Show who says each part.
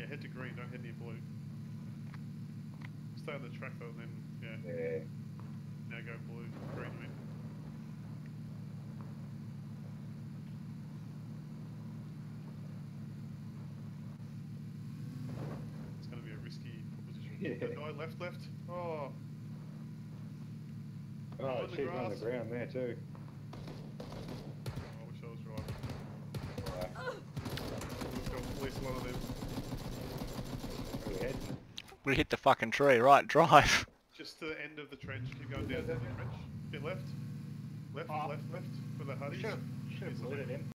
Speaker 1: head to green, don't head near blue. Stay on the track though, and then, yeah.
Speaker 2: Yeah.
Speaker 1: Now go blue, green, I mean. It's going to be a risky proposition.
Speaker 2: Yeah.
Speaker 1: Guy left. Oh.
Speaker 2: Oh,
Speaker 1: On the
Speaker 2: she's on the
Speaker 1: grass.
Speaker 2: ground there too.
Speaker 1: I wish I was driving.
Speaker 2: Right.
Speaker 1: We've got at least one of them.
Speaker 2: Where we heading?
Speaker 3: We hit the fucking tree, right, drive.
Speaker 1: Just to the end of the trench, keep going down to the trench. Get left. Left. Where the huddies.
Speaker 2: Should have looted him.